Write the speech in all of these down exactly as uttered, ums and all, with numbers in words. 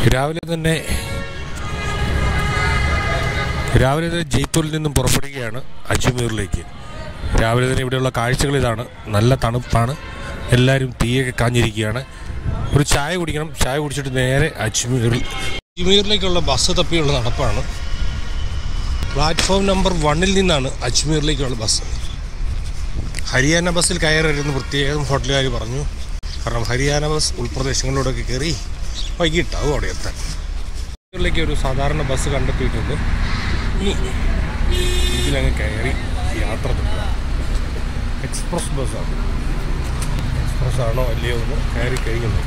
രാവിലെ തന്നെ രാവിലെ തന്നെ ജയ്പൂരിൽ നിന്നും പുറപ്പെടുകയാണ് അജ്മീറിലേക്ക്. രാവിലെ തന്നെ ഇവിടെയുള്ള കാഴ്ചകൾ ഇതാണ്. നല്ല തണുപ്പാണ്, എല്ലാവരും തീയൊക്കെ കാഞ്ഞിരിക്കുകയാണ്. ഒരു ചായ കുടിക്കണം. ചായ കുടിച്ചിട്ട് നേരെ അജ്മീറിൽ അജ്മീറിലേക്കുള്ള ബസ് തപ്പിയുള്ള നടപ്പാണ്. പ്ലാറ്റ്ഫോം നമ്പർ വണ്ണിൽ നിന്നാണ് അജ്മീറിലേക്കുള്ള ബസ്. ഹരിയാന ബസ്സിൽ കയറരുതെന്ന് പ്രത്യേകം ഹോട്ടലുകാർ പറഞ്ഞു. കാരണം ഹരിയാന ബസ് ഉൾപ്രദേശങ്ങളിലൂടെയൊക്കെ കയറി വൈകിട്ടാവും അവിടെ എത്താൻ. അജ്മീറിലേക്ക് ഒരു സാധാരണ ബസ് കണ്ടെത്തിയിട്ടുണ്ട്. ഇനി ഇതിലങ്ങ് കയറി യാത്ര തുടങ്ങുക. എക്സ്പ്രസ് ബസ്സാണ്. എക്സ്പ്രസ് ആണോ അല്ലയോ എന്ന് കയറി കഴിയുന്നത്.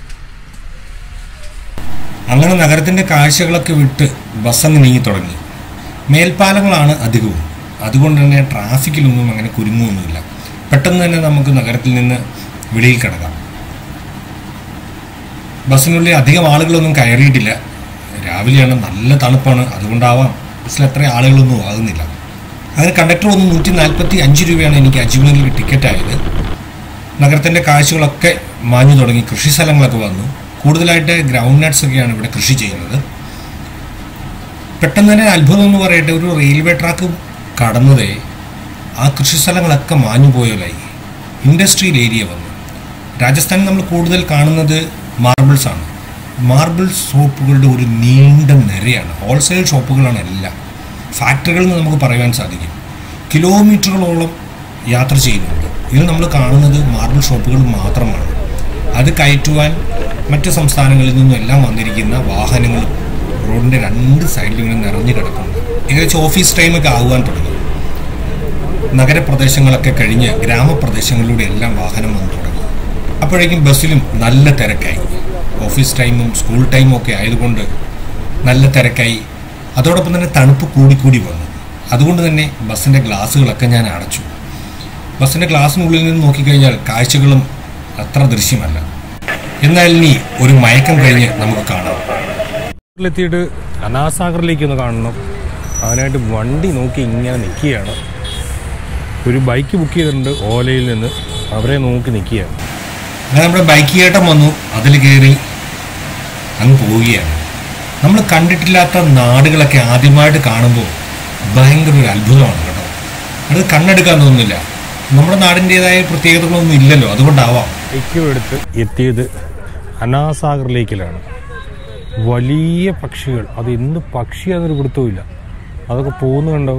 അങ്ങനെ നഗരത്തിൻ്റെ കാഴ്ചകളൊക്കെ വിട്ട് ബസ്സങ്ങ് നീങ്ങി തുടങ്ങി. മേൽപ്പാലങ്ങളാണ് അധികവും. അതുകൊണ്ട് തന്നെ ട്രാഫിക്കിലൊന്നും അങ്ങനെ കുരുങ്ങുമൊന്നുമില്ല. പെട്ടെന്ന് തന്നെ നമുക്ക് നഗരത്തിൽ നിന്ന് വെളിയിൽ കിടക്കാം. ബസ്സിനുള്ളിൽ അധികം ആളുകളൊന്നും കയറിയിട്ടില്ല. രാവിലെയാണ്, നല്ല തണുപ്പാണ്. അതുകൊണ്ടാവാം ബസ്സിൽ അത്ര ആളുകളൊന്നും ആകുന്നില്ല. അങ്ങനെ കണ്ടക്ടർ ഒന്ന് നൂറ്റി നാൽപ്പത്തി അഞ്ച് രൂപയാണ് എനിക്ക് അജ്മീറിൽ ടിക്കറ്റ് ആയത്. നഗരത്തിൻ്റെ കാഴ്ചകളൊക്കെ മാഞ്ഞു തുടങ്ങി. കൃഷി സ്ഥലങ്ങളൊക്കെ വന്നു. കൂടുതലായിട്ട് ഗ്രൗണ്ട് നട്ട്സ് ഒക്കെയാണ് ഇവിടെ കൃഷി ചെയ്യുന്നത്. പെട്ടെന്ന് തന്നെ അത്ഭുതം എന്ന് പറയട്ടെ, ഒരു റെയിൽവേ ട്രാക്ക് കടന്നതേ ആ കൃഷി സ്ഥലങ്ങളൊക്കെ മാഞ്ഞു പോയതായി. ഇൻഡസ്ട്രിയൽ ഏരിയ വന്നു. രാജസ്ഥാനിൽ നമ്മൾ കൂടുതൽ കാണുന്നത് മാർബിൾസ് ആണ്. മാർബിൾ ഷോപ്പുകളുടെ ഒരു നീണ്ട നിരയാണ്. ഹോൾസെയിൽ ഷോപ്പുകളാണ് എല്ലാം. ഫാക്ടറികളിൽ നിന്ന് നമുക്ക് പറയാൻ സാധിക്കും. കിലോമീറ്ററുകളോളം യാത്ര ചെയ്യുന്നുണ്ട്. ഇതിൽ നമ്മൾ കാണുന്നത് മാർബിൾ ഷോപ്പുകൾ മാത്രമാണ്. അത് കയറ്റുവാൻ മറ്റ് സംസ്ഥാനങ്ങളിൽ നിന്നും എല്ലാം വന്നിരിക്കുന്ന വാഹനങ്ങളും റോഡിൻ്റെ രണ്ട് സൈഡിലും ഇങ്ങനെ നിറഞ്ഞു കിടക്കുന്നുണ്ട്. ഏകദേശം ഓഫീസ് ടൈമൊക്കെ ആകുവാൻ തുടങ്ങി. നഗരപ്രദേശങ്ങളൊക്കെ കഴിഞ്ഞ് ഗ്രാമപ്രദേശങ്ങളിലൂടെ എല്ലാം വാഹനം വന്നു തുടങ്ങി. അപ്പോഴേക്കും ബസ്സിലും നല്ല തിരക്കായി. ഓഫീസ് ടൈമും സ്കൂൾ ടൈമും ഒക്കെ ആയതുകൊണ്ട് നല്ല തിരക്കായി. അതോടൊപ്പം തന്നെ തണുപ്പ് കൂടിക്കൂടി വന്നു. അതുകൊണ്ട് തന്നെ ബസ്സിൻ്റെ ഗ്ലാസ്സുകളൊക്കെ ഞാൻ അടച്ചു. ബസ്സിൻ്റെ ഗ്ലാസ്സിനുള്ളിൽ നിന്ന് നോക്കിക്കഴിഞ്ഞാൽ കാഴ്ചകളും അത്ര ദൃശ്യമല്ല. എന്നാൽ ഇനി ഒരു മയക്കം കഴിഞ്ഞ് നമുക്ക് കാണാം. എത്തിയിട്ട് അനാസാഗറിലേക്ക് ഒന്ന് കാണണം. അതിനായിട്ട് വണ്ടി നോക്കി ഇങ്ങനെ നിൽക്കുകയാണ്. ഒരു ബൈക്ക് ബുക്ക് ചെയ്തിട്ടുണ്ട് ഓലയിൽ നിന്ന്. അവരെ നോക്കി നിൽക്കുകയാണ്. അങ്ങനെ നമ്മുടെ ബൈക്ക് ചേട്ടൻ വന്നു. അതിൽ കയറി അങ്ങ് പോവുകയാണ്. നമ്മൾ കണ്ടിട്ടില്ലാത്ത നാടുകളൊക്കെ ആദ്യമായിട്ട് കാണുമ്പോൾ ഭയങ്കര ഒരു അത്ഭുതമാണ് കേട്ടോ. അത് കണ്ണെടുക്കാൻ തോന്നുന്നില്ല. നമ്മുടെ നാടിൻ്റെതായ പ്രത്യേകതകളൊന്നും ഇല്ലല്ലോ, അതുകൊണ്ടാവാം. ബൈക്കും എടുത്ത് എത്തിയത് അനാസാഗറിലേക്കിലാണ്. വലിയ പക്ഷികൾ, അത് എന്ത് പക്ഷിയാണെന്നൊരു പിടുത്തവുമില്ല. അതൊക്കെ പോകുന്നു കണ്ടോ.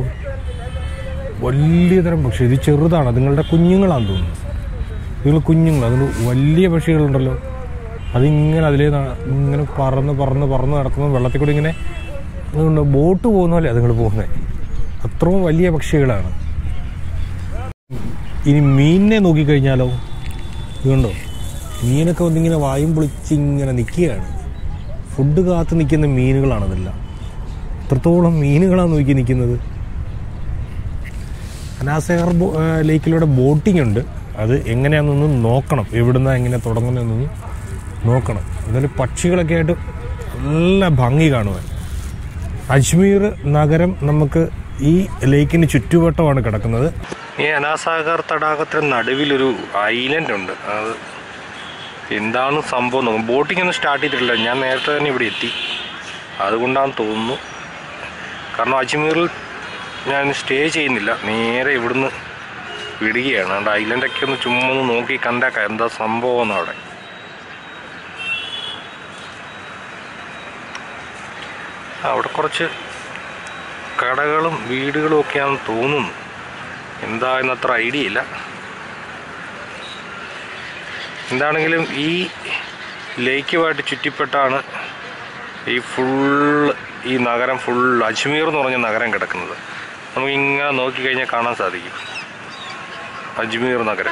വലിയ തരം പക്ഷി. ഇത് ചെറുതാണ്, അതുങ്ങളുടെ കുഞ്ഞുങ്ങളാണെന്ന് തോന്നുന്നു. നിങ്ങൾ കുഞ്ഞുങ്ങൾ, അതിന് വലിയ പക്ഷികളുണ്ടല്ലോ. അതിങ്ങനെ അതിലേ ഇങ്ങനെ പറന്ന് പറന്ന് പറന്ന് നടക്കുന്നു. വെള്ളത്തിൽ കൂടി ഇങ്ങനെ അതുകൊണ്ട് ബോട്ട് പോകുന്ന പോലെ അതുങ്ങൾ പോകുന്നത്. അത്രയും വലിയ പക്ഷികളാണ്. ഇനി മീനിനെ നോക്കിക്കഴിഞ്ഞാലോ, ഇതുകൊണ്ടോ മീനൊക്കെ വന്നിങ്ങനെ വായും പൊളിച്ചിങ്ങനെ നിൽക്കുകയാണ്. ഫുഡ് കാത്ത് നിൽക്കുന്ന മീനുകളാണതെല്ലാം. എത്രത്തോളം മീനുകളാണ് നോക്കി നിൽക്കുന്നത്. അനാസാഗർ ലേക്കിലൂടെ ബോട്ടിംഗ് ഉണ്ട്. അത് എങ്ങനെയാണെന്നൊന്ന് നോക്കണം. എവിടുന്ന എങ്ങനെ തുടങ്ങുന്നതെന്നൊന്ന് നോക്കണം. എന്നാലും പക്ഷികളൊക്കെ ആയിട്ട് നല്ല ഭംഗി കാണുവാൻ. അജ്മീർ നഗരം നമുക്ക് ഈ ലേക്കിന് ചുറ്റുവട്ടമാണ് കിടക്കുന്നത്. ഈ അനാസാഗർ തടാകത്തിന് നടുവിലൊരു ഐലൻഡ് ഉണ്ട്. അത് എന്താണ് സംഭവം നോക്കും. ബോട്ടിംഗ് ഒന്നും സ്റ്റാർട്ട് ചെയ്തിട്ടില്ല. ഞാൻ നേരത്തെ തന്നെ ഇവിടെ എത്തി. അതുകൊണ്ടാണെന്ന് തോന്നുന്നു. കാരണം അജ്മീറിൽ ഞാൻ സ്റ്റേ ചെയ്യുന്നില്ല. നേരെ ഇവിടുന്ന് വിടുകയാണ്. അതുകൊണ്ട് ഐലൻഡൊക്കെ ഒന്ന് ചുമ്മാ ഒന്ന് നോക്കി കണ്ടേക്കാം എന്താ സംഭവം എന്ന്. അവിടെ അവിടെ കുറച്ച് കടകളും വീടുകളും ഒക്കെയാണെന്ന് തോന്നുന്നു. എന്താ എന്നത്ര ഐഡിയ ഇല്ല. എന്താണെങ്കിലും ഈ ലേക്കുമായിട്ട് ചുറ്റിപ്പെട്ടാണ് ഈ ഫുൾ ഈ നഗരം ഫുൾ അജ്മീർ എന്ന് പറഞ്ഞ നഗരം കിടക്കുന്നത്. നമുക്കിങ്ങനെ നോക്കിക്കഴിഞ്ഞാൽ കാണാൻ സാധിക്കും അജ്മീർ നഗരം.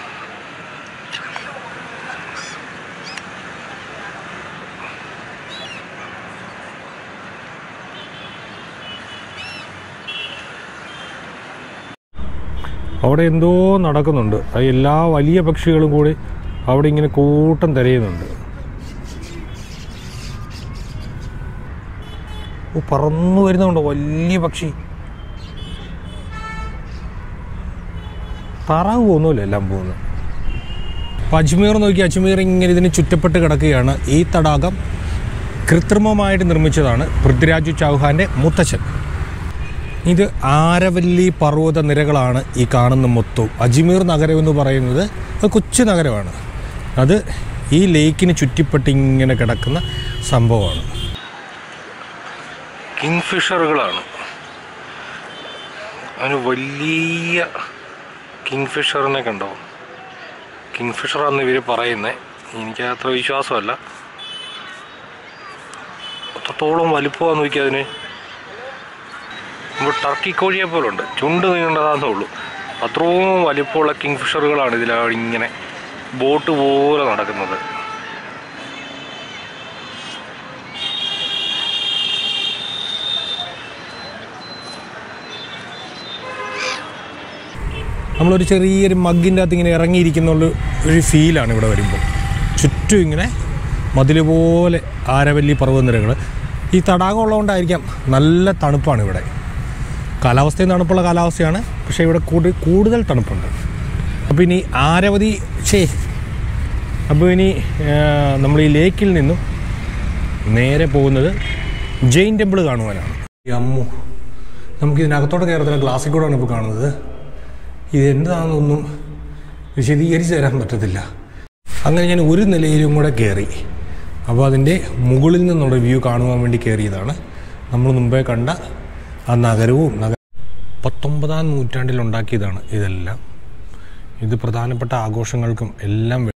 അവിടെ എന്തോ നടക്കുന്നുണ്ട്. അത് എല്ലാ വലിയ പക്ഷികളും കൂടി അവിടെ ഇങ്ങനെ കൂട്ടം തിരയുന്നുണ്ട്. ഓ, പറന്നു വരുന്നുണ്ടോ വലിയ പക്ഷി. താറാവ് പോകുന്നില്ല, എല്ലാം പോകുന്നു. അപ്പോൾ അജ്മീർ നോക്കി, അജ്മീർ ഇങ്ങനെ ഇതിന് ചുറ്റപ്പെട്ട് കിടക്കുകയാണ്. ഈ തടാകം കൃത്രിമമായിട്ട് നിർമ്മിച്ചതാണ് പൃഥ്വിരാജ് ചൗഹാൻ്റെ മുത്തച്ഛൻ. ഇത് ആരവല്ലി പർവ്വത നിരകളാണ് ഈ കാണുന്ന മൊത്തവും. അജ്മീർ നഗരം എന്ന് പറയുന്നത് ഒരു കൊച്ചു നഗരമാണ്. അത് ഈ ലേക്കിന് ചുറ്റിപ്പെട്ട് ഇങ്ങനെ കിടക്കുന്ന സംഭവമാണ്. കിങ് ഫിഷറുകളാണ്, അതിന് വലിയ കിങ് ഫിഷറിനെ കണ്ടോ? കിങ് ഫിഷറാണെന്ന് ഇവർ പറയുന്നത്. എനിക്ക് അത്ര വിശ്വാസമല്ല. അത്രത്തോളം വലിപ്പമാണെന്ന് നോക്കി. അതിന് നമ്മൾ ടർക്കി കോഴിയെ പോലെ ഉണ്ട്, ചുണ്ട് നീണ്ടതാണെന്നേ ഉള്ളൂ. അത്രയും വലിപ്പമുള്ള കിങ് ഫിഷറുകളാണ് ഇതിലാണ് ഇങ്ങനെ ബോട്ട് പോലെ നടക്കുന്നത്. നമ്മളൊരു ചെറിയൊരു മഗ്ഗിൻ്റെ അകത്ത് ഇങ്ങനെ ഇറങ്ങിയിരിക്കുന്നുള്ള ഒരു ഫീലാണ് ഇവിടെ വരുമ്പോൾ. ചുറ്റും ഇങ്ങനെ മതിൽ പോലെ ആരവല്ലി പർവ്വതനിരകൾ. ഈ തടാകം ഉള്ളതുകൊണ്ടായിരിക്കാം നല്ല തണുപ്പാണ് ഇവിടെ. കാലാവസ്ഥയും തണുപ്പുള്ള കാലാവസ്ഥയാണ്, പക്ഷേ ഇവിടെ കൂടുതൽ കൂടുതൽ തണുപ്പുണ്ട്. അപ്പോൾ ഇനി ആരവധി ഷേ അപ്പോൾ ഇനി നമ്മൾ ഈ ലേക്കിൽ നിന്നും നേരെ പോകുന്നത് ജെയിൻ ടെമ്പിൾ കാണുവാനാണ്. ഈ അമ്മു നമുക്കിതിനകത്തോടെ കയറത്തില്ല, ഗ്ലാസ്സിൽ കൂടെയാണ് ഇപ്പോൾ കാണുന്നത്. ഇതെന്താണെന്നൊന്നും വിശദീകരിച്ച് തരാൻ പറ്റത്തില്ല. അങ്ങനെ ഞാൻ ഒരു നിലയിലും കൂടെ കയറി. അപ്പോൾ അതിൻ്റെ മുകളിൽ നിന്നുള്ള വ്യൂ കാണുവാൻ വേണ്ടി കയറിയതാണ്. നമ്മൾ മുമ്പേ കണ്ട ആ നഗരവും നഗര പത്തൊമ്പതാം നൂറ്റാണ്ടിൽ ഉണ്ടാക്കിയതാണ് ഇതെല്ലാം. ഇത് പ്രധാനപ്പെട്ട ആഘോഷങ്ങൾക്കും എല്ലാം